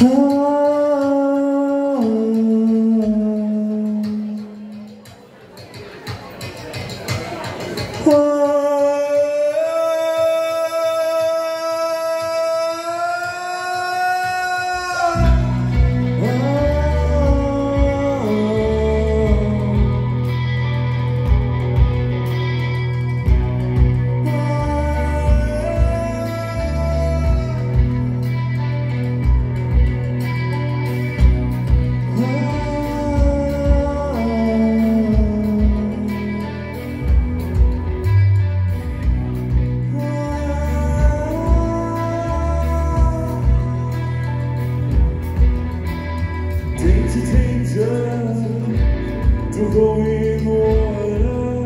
To go in water,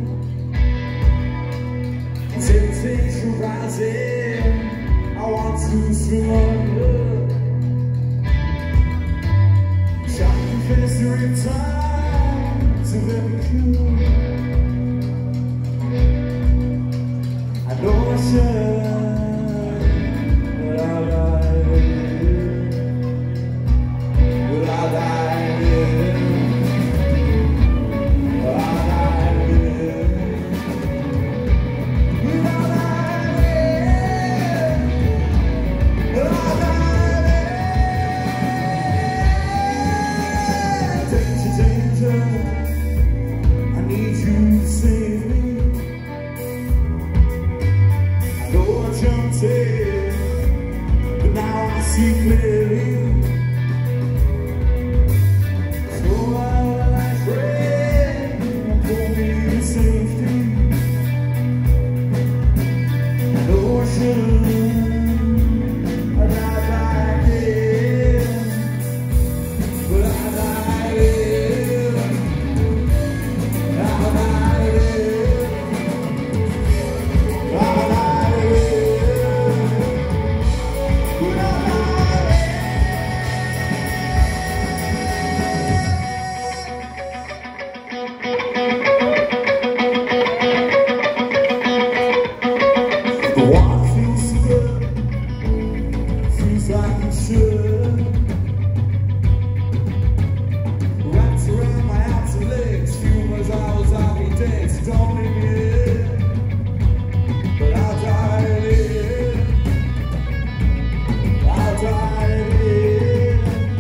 temptation rising, I want to swim under. Shall confess every time to let me cool. I know I should, but I lied. But I lied. I need you to save me. I know I jumped in, but now I see clearly. So I pray and pull me to safety. I know I should've. I died like this, but I died in. The water feels so good, feels like it should. Wrapped around my outer legs, feel as I was out in dead. So don't leave me here, but I'll die here. I'll die here.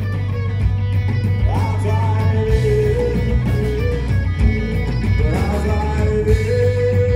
I'll die here, but I'll die here.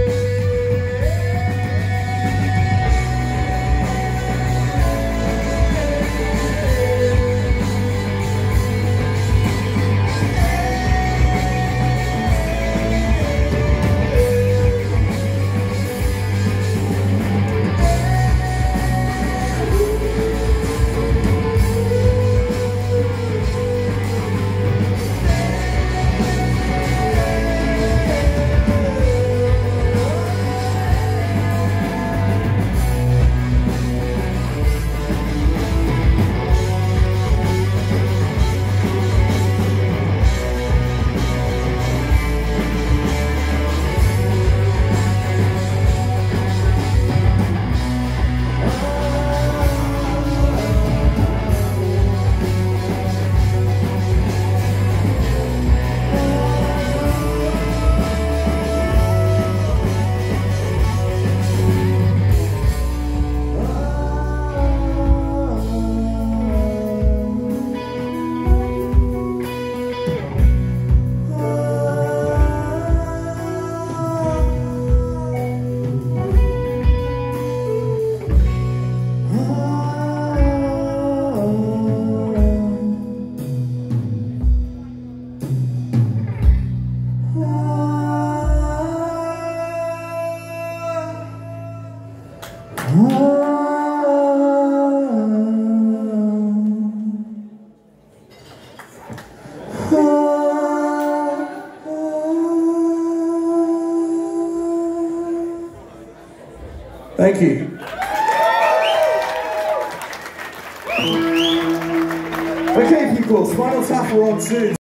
Thank you. Okay, people, Spinal Tap are on soon.